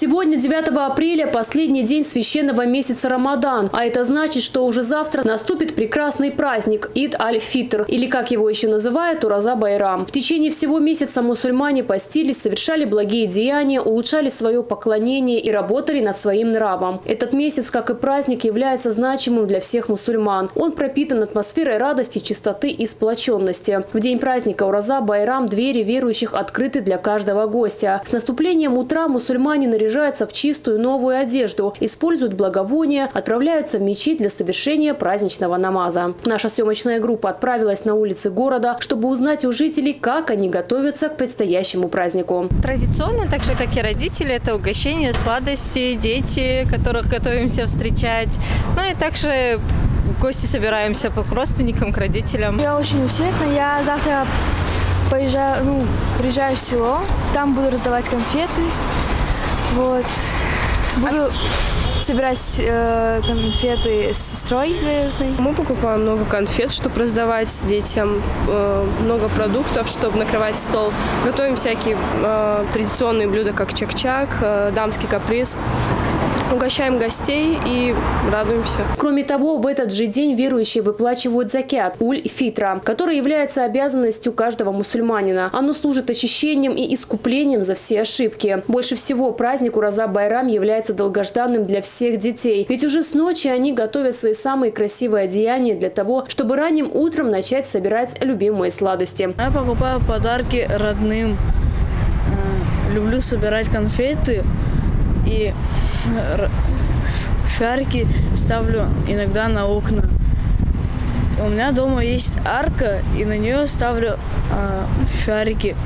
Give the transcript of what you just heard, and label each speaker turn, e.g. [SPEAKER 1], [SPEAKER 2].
[SPEAKER 1] Сегодня, 9 апреля, последний день священного месяца Рамадан. А это значит, что уже завтра наступит прекрасный праздник Ид аль-Фитр, или как его еще называют, Ураза Байрам. В течение всего месяца мусульмане постились, совершали благие деяния, улучшали свое поклонение и работали над своим нравом. Этот месяц, как и праздник, является значимым для всех мусульман. Он пропитан атмосферой радости, чистоты и сплоченности. В день праздника Ураза Байрам двери верующих открыты для каждого гостя. С наступлением утра мусульмане наряжаются в чистую новую одежду, используют благовония, отправляются в мечеть для совершения праздничного намаза. Наша съемочная группа отправилась на улицы города, чтобы узнать у жителей, как они готовятся к предстоящему празднику.
[SPEAKER 2] Традиционно, так же как и родители, это угощение, сладости, дети, которых готовимся встречать. Ну и также гости собираемся к родственникам, к родителям.
[SPEAKER 3] Я очень усердна. Я завтра приезжаю в село, там буду раздавать конфеты. Вот. Буду собирать конфеты с сестрой двоюродной.
[SPEAKER 4] Мы покупаем много конфет, чтобы раздавать детям, много продуктов, чтобы накрывать стол. Готовим всякие традиционные блюда, как чак-чак, дамский каприз. Угощаем гостей и радуемся.
[SPEAKER 1] Кроме того, в этот же день верующие выплачивают закят, уль-фитра, который является обязанностью каждого мусульманина. Оно служит очищением и искуплением за все ошибки. Больше всего праздник Ураза Байрам является долгожданным для всех детей. Ведь уже с ночи они готовят свои самые красивые одеяния для того, чтобы ранним утром начать собирать любимые сладости.
[SPEAKER 5] Я покупаю подарки родным. Люблю собирать конфеты и шарики ставлю иногда на окна. У меня дома есть арка, и на нее ставлю шарики.